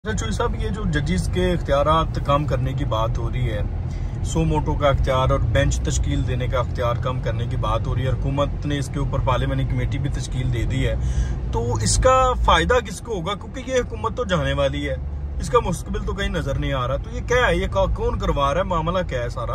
चौधरी साहब, ये जो जजिस के इख्तियारात काम करने की बात हो रही है, सो मोटो का इख्तियार और बेंच तश्कील देने का इख्तियार कम करने की बात हो रही है, हुकूमत ने इसके ऊपर पार्लियामेंट्री कमेटी भी तश्कील दे दी है, तो इसका फायदा किसको होगा? क्योंकि ये हुकूमत तो जाने वाली है, इसका मुस्तकबिल तो कहीं नजर नहीं आ रहा। तो ये क्या है, ये कौन करवा रहा है, मामला क्या है सारा?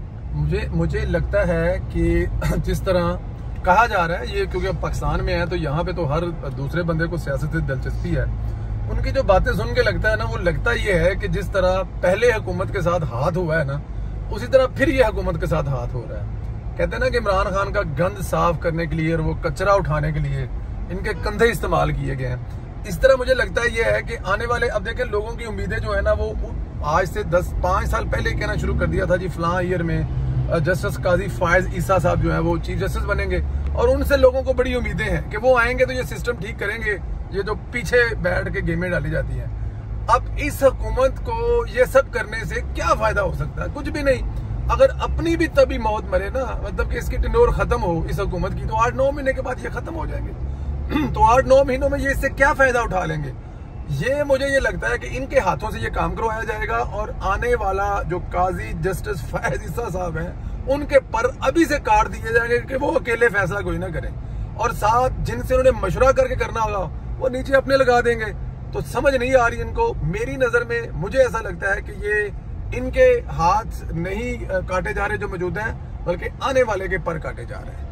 मुझे लगता है कि जिस तरह कहा जा रहा है, ये क्योंकि अब पाकिस्तान में है तो यहाँ पे तो हर दूसरे बंदे को सियासत से दिलचस्पी है। उनकी जो बातें सुन के लगता है ना, वो लगता ये है कि जिस तरह पहले हुकूमत के साथ हाथ हुआ है ना, उसी तरह फिर ये हुकूमत के साथ हाथ हो रहा है। कहते हैं ना कि इमरान खान का गंद साफ करने के लिए और वो कचरा उठाने के लिए इनके कंधे इस्तेमाल किए गए हैं। इस तरह मुझे लगता है ये है कि आने वाले, अब देखें लोगों की उम्मीदें जो है ना, वो आज से 10-5 साल पहले कहना शुरू कर दिया था जी फलां ईयर में जस्टिस काजी फायज ईसा साहब जो है वो चीफ जस्टिस बनेंगे, और उनसे लोगों को बड़ी उम्मीदें हैं कि वो आएंगे तो ये सिस्टम ठीक करेंगे, ये जो पीछे बैठ के गेमें डाली जाती हैं। अब इस हुकूमत को ये सब करने से क्या फायदा हो सकता है? कुछ भी नहीं। अगर अपनी भी तभी मौत मरे ना, मतलब कि इसकी टिनोर खत्म हो इस हुकूमत की, तो 8-9 महीने के बाद ये खत्म हो जाएंगे। तो 8-9 महीनों में ये इससे क्या फायदा उठा लेंगे? मुझे ये लगता है कि इनके हाथों से ये काम करवाया जाएगा, और आने वाला जो काजी जस्टिस फायज ईसा साहब हैं, उनके पर अभी से काट दिए जाएंगे कि वो अकेले फैसला कोई ना करें, और साथ जिनसे उन्होंने मशवरा करके करना होगा वो नीचे अपने लगा देंगे। तो समझ नहीं आ रही इनको। मेरी नजर में मुझे ऐसा लगता है कि ये इनके हाथ नहीं काटे जा रहे जो मौजूद हैं, बल्कि आने वाले के पर काटे जा रहे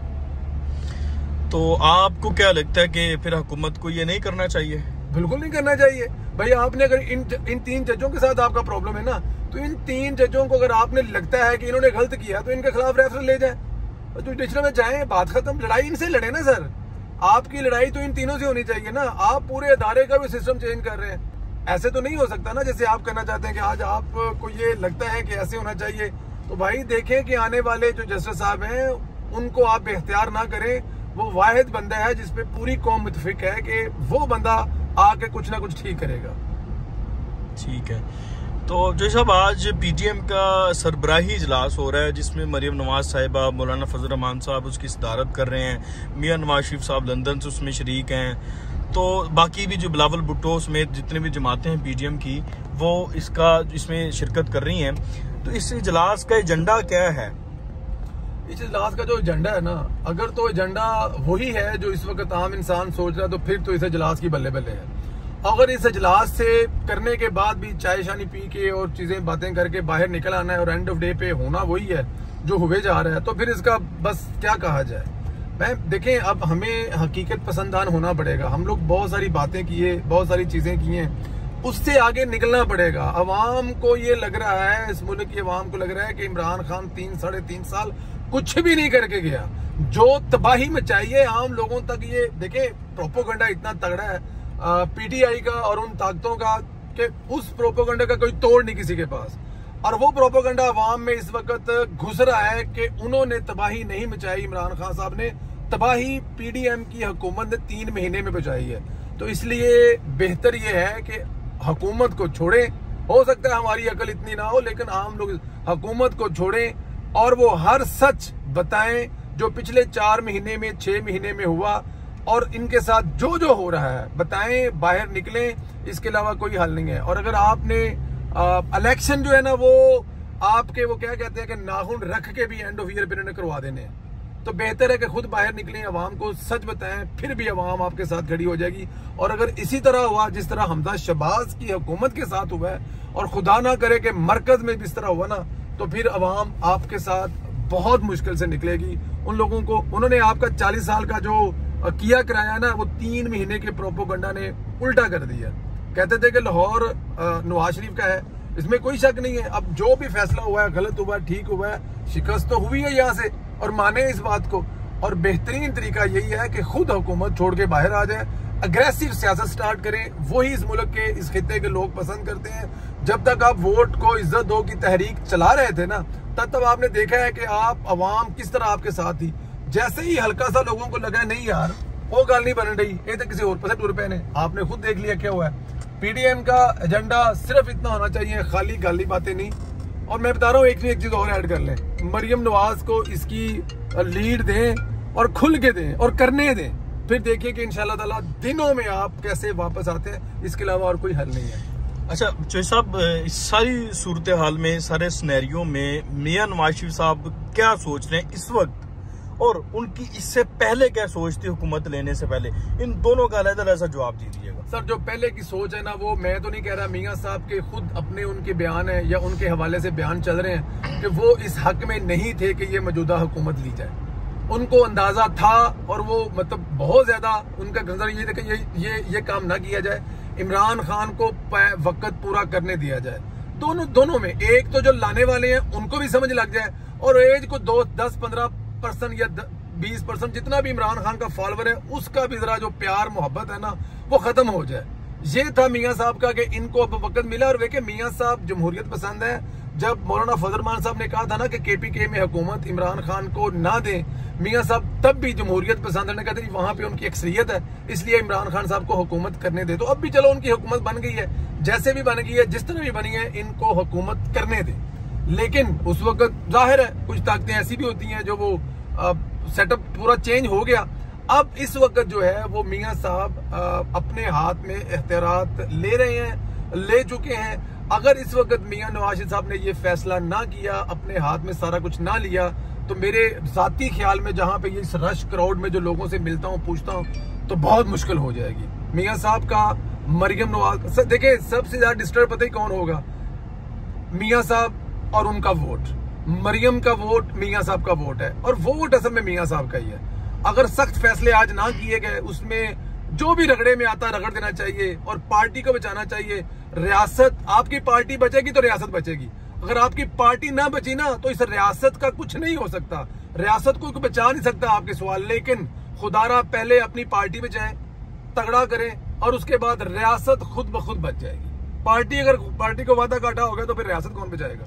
हैं। तो आपको क्या लगता है कि फिर हुकूमत को ये नहीं करना चाहिए? बिल्कुल नहीं करना चाहिए भाई। आपने अगर इन 3 जजों के साथ आपका प्रॉब्लम है ना, तो इन 3 जजों को अगर आपने लगता है कि इन्होंने गलत किया तो इनके खिलाफ रेफरल ले जाए, जुडिशरी में जाएं, बात खत्म। लड़ाई इनसे लड़े ना सर, आपकी लड़ाई तो इन तीनों से होनी चाहिए ना। आप पूरे अदारे का भी सिस्टम चेंज कर रहे हैं, ऐसे तो नहीं हो सकता ना जैसे आप करना चाहते हैं कि आज आपको ये लगता है कि ऐसे होना चाहिए। तो भाई देखें कि आने वाले जो जस्टिस साहब हैं उनको आप बेख्तियार ना करें। वो वाहिद बंदा है जिसपे पूरी कौम मुतफिक है कि वो बंदा आके कुछ ना कुछ ठीक करेगा। ठीक है। तो जो साहब, आज पीटीएम का सरबराही इजलास हो रहा है जिसमें मरियम नवाज साहिबा, मौलाना फजल रहमान साहब उसकी सदारत कर रहे हैं, मियां नवाज शरीफ साहब लंदन से उसमें शरीक हैं, तो बाकी भी जो बिलावल भुट्टो समेत जितने भी जमातें हैं पीटीएम की, वो इसमें शिरकत कर रही हैं। तो इस इजलास का एजेंडा क्या है? इस इजलास का जो एजेंडा है ना, अगर तो एजेंडा वही है जो इस वक्त आम इंसान सोच रहा है, तो फिर तो इस इजलास की बल्ले बल्ले है। अगर इस इजलास से करने के बाद भी चाय शानी पी के और चीजें बातें करके बाहर निकल आना है और एंड ऑफ डे पे होना वही है जो हुए जा रहा है, तो फिर इसका बस क्या कहा जाए। देखें, अब हमें हकीकत पसंदान होना पड़ेगा। हम लोग बहुत सारी बातें किए, बहुत सारी चीजें की हैं, उससे आगे निकलना पड़ेगा। अवाम को ये लग रहा है, इस मुल्क की अवाम को लग रहा है कि इमरान खान 3-3.5 साल कुछ भी नहीं करके गया। जो तबाही मचाई है आम लोगों तक, ये देखें प्रोपोगंडा इतना तगड़ा है पीटीआई का और उन ताकतों का कि उस प्रोपोगंडा का कोई तोड़ नहीं किसी के पास। और वो प्रोपोगंडा अवाम में इस वक्त घुस रहा है कि उन्होंने तबाही नहीं मचाई, इमरान खान साहब ने तबाही पीडीएम की हुकूमत ने 3 महीने में मचाई है। तो इसलिए बेहतर ये है कि हुकूमत को छोड़ें। हो सकता है हमारी अकल इतनी ना हो, लेकिन आम लोग हुकूमत को छोड़ें और वो हर सच बताएं जो पिछले 4 महीने में, 6 महीने में हुआ, और इनके साथ जो जो हो रहा है बताएं, बाहर निकलें। इसके अलावा कोई हल नहीं है। और अगर आपने इलेक्शन जो है ना, वो आपके वो क्या कहते हैं कि नाखून रख के भी एंड ऑफ ईयर पे इन्होंने करवा देने हैं, तो बेहतर है कि खुद बाहर निकलें, अवाम को सच बताएं, फिर भी अवाम आपके साथ खड़ी हो जाएगी। और अगर इसी तरह हुआ जिस तरह हमजा शहबाज की हुकूमत के साथ हुआ है, और खुदा ना करे कि मरकज में भी इस तरह हुआ ना, तो फिर अवाम आपके साथ बहुत मुश्किल से निकलेगी। उन लोगों को, उन्होंने आपका 40 साल का जो किया कराया ना, वो 3 महीने के प्रोपोगंडा ने उल्टा कर दिया। कहते थे कि लाहौर नवाज शरीफ का है, इसमें कोई शक नहीं है। अब जो भी फैसला हुआ है, गलत हुआ है, ठीक हुआ है, शिकस्त तो हुई है यहाँ से, और माने इस बात को। और बेहतरीन तरीका यही है कि खुद हुकूमत छोड़ के बाहर आ जाए, अग्रेसिव सियासत स्टार्ट करें। वही इस मुल्क के, इस खित्ते के लोग पसंद करते हैं। जब तक आप वोट को इज्जत दो की तहरीक चला रहे थे ना, तब आपने देखा है कि आप अवाम किस तरह आपके साथ थी। जैसे ही हल्का सा लोगों को लगा नहीं यार वो गल नहीं बन रही, ये तो किसी और पासे टुर पे ने, आपने खुद देख लिया क्या हुआ है। पीडीएम का एजेंडा सिर्फ इतना होना चाहिए, खाली गाली बातें नहीं। और मैं बता रहा हूँ, एक चीज और ऐड कर लें, मरियम नवाज को इसकी लीड दें और खुल के दें और करने दें। फिर देखिए कि इंशाल्लाह ताला दिनों में आप कैसे वापस आते हैं। इसके अलावा और कोई हल नहीं है। अच्छा चौधरी साहब, इस सारी सूरत हाल में, सारे सिनेरियो में मियां नवाज शरीफ साहब क्या सोच रहे हैं इस वक्त, और उनकी इससे पहले क्या सोच थी हुकूमत लेने से पहले? इन दोनों का अलग-अलग सा जवाब दीजिएगा। सर, जो पहले की सोच है ना, वो मैं तो नहीं कह रहा, मियां साहब के खुद अपने उनके बयान है या उनके हवाले से बयान चल रहे हैं कि वो इस हक में नहीं थे कि ये मौजूदा हुकूमत ली जाए। उनको अंदाजा था और वो मतलब बहुत ज्यादा उनका नजर ये था कि ये काम ना किया जाए, इमरान खान को वक्त पूरा करने दिया जाए। दोनों में एक तो जो लाने वाले हैं उनको भी समझ लग जाए, और एज को 10-15% या 20% जितना भी इमरान खान का फॉलोवर है उसका भी जरा जो प्यार मोहब्बत है ना वो खत्म हो जाए। ये था मियां साहब का कि इनको अब वक्त मिला। और देखे मियां साहब जमहूरियत पसंद है। जब मौलाना फजल रहमान साहब ने कहा था ना कि KPK में हुकूमत इमरान खान को ना दें, मियां साहब तब भी जमहूरियत पसंद है, कहते वहां पे उनकी अक्सरियत है, इसलिए इमरान खान साहब को हुकूमत करने दे। तो अब भी चलो उनकी हुकूमत बन गई है, जैसे भी बन गई है, जिस तरह भी बनी है, इनको हुकूमत करने दे। लेकिन उस वक्त जाहिर है कुछ ताकतें ऐसी भी होती हैं जो वो सेटअप पूरा चेंज हो गया। अब इस वक्त जो है वो मियां साहब अपने हाथ में इख्तियारात ले रहे हैं, ले चुके हैं। अगर इस वक्त मियां नवाज शरीफ साहब ने ये फैसला ना किया, अपने हाथ में सारा कुछ ना लिया, तो मेरे जाती ख्याल में, जहां पे ये रश क्राउड में जो लोगों से मिलता हूं पूछता हूं, तो बहुत मुश्किल हो जाएगी। मियां साहब का मरियम नवाज, देखिए सबसे ज्यादा डिस्टर्ब पता ही कौन होगा? मियां साहब और उनका वोट। मरियम का वोट मियां साहब का वोट है, और वो वोट असल में मियां साहब का ही है। अगर सख्त फैसले आज ना किए गए, उसमें जो भी रगड़े में आता रगड़ देना चाहिए और पार्टी को बचाना चाहिए। रियासत, आपकी पार्टी बचेगी तो रियासत बचेगी। अगर आपकी पार्टी ना बची ना तो इस रियासत का कुछ नहीं हो सकता। रियासत को बचा नहीं सकता आपके सवाल। लेकिन खुदारा पहले अपनी पार्टी बचाएं, तगड़ा करें, और उसके बाद रियासत खुद ब खुद बच जाएगी। अगर पार्टी को वादा काटा हो गया तो फिर रियासत कौन बचाएगा?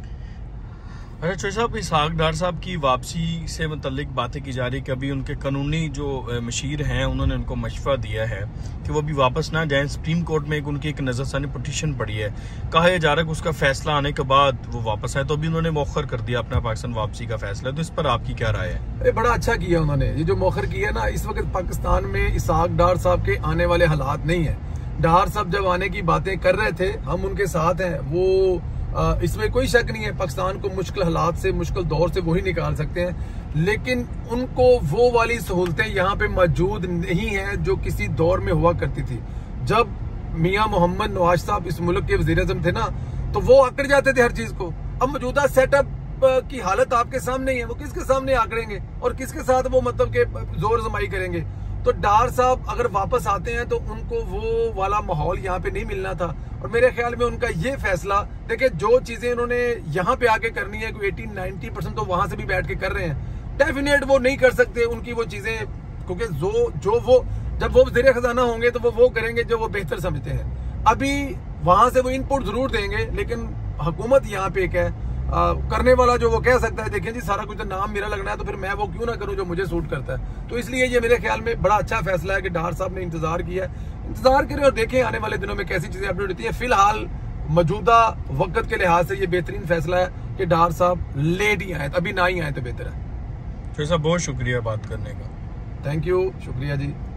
अच्छा चौधरी साहब, इसहाक डार साहब की वापसी से मुतल्लिक बातें की जा रही है कि अभी उनके कानूनी जो मशीर हैं उन्होंने उनको मशवरा दिया है कि वो अभी वापस ना जाएं। सुप्रीम कोर्ट में उनकी एक नजरसानी पिटीशन पड़ी है। कहा जा रहा है कि उसका फैसला आने के बाद वो वापस आए, तो अभी उन्होंने मौखर कर दिया अपना पाकिस्तान वापसी का फैसला। तो इस पर आपकी क्या राय है? बड़ा अच्छा किया उन्होंने, ये जो मौखर किया ना। इस वक्त पाकिस्तान में इसहाक डार साहब के आने वाले हालात नहीं है। डार साहब जब आने की बातें कर रहे थे, हम उनके साथ हैं, वो इसमें कोई शक नहीं है, पाकिस्तान को मुश्किल हालात से, मुश्किल दौर से वही निकाल सकते हैं। लेकिन उनको वो वाली सहूलतें यहाँ पे मौजूद नहीं है जो किसी दौर में हुआ करती थी। जब मियां मोहम्मद नवाज साहब इस मुल्क के वज़ीर-ए-आज़म थे ना, तो वो आकड़ जाते थे हर चीज को। अब मौजूदा सेटअप की हालत आपके सामने ही है, वो किसके सामने आकड़ेंगे और किसके साथ वो मतलब के जोर जमाई करेंगे? तो डार साहब अगर वापस आते हैं तो उनको वो वाला माहौल यहाँ पे नहीं मिलना था। और मेरे ख्याल में उनका ये फैसला, देखिए जो चीजें उन्होंने यहाँ पे आके करनी है, कोई 80-90% तो वहां से भी बैठ के कर रहे हैं। डेफिनेट वो नहीं कर सकते उनकी वो चीजें, क्योंकि जब वो वज़ीर खजाना होंगे तो वो करेंगे जो वो बेहतर समझते हैं। अभी वहां से वो इनपुट जरूर देंगे, लेकिन हुकूमत यहाँ पे एक है, करने वाला जो वो कह सकता है, देखें जी सारा कुछ तो नाम मेरा लगना है, तो फिर मैं वो क्यों ना करूं जो मुझे सूट करता है। तो इसलिए ये मेरे ख्याल में बड़ा अच्छा फैसला है कि डार साहब ने इंतजार किया। इंतजार करें और देखें आने वाले दिनों में कैसी चीजें अपडेट होती है। फिलहाल मौजूदा वक्त के लिहाज से ये बेहतरीन फैसला है कि डार साहब लेट ही आए, अभी ना ही आए तो बेहतर है। चौधरी साहब बहुत शुक्रिया बात करने का। थैंक यू, शुक्रिया जी।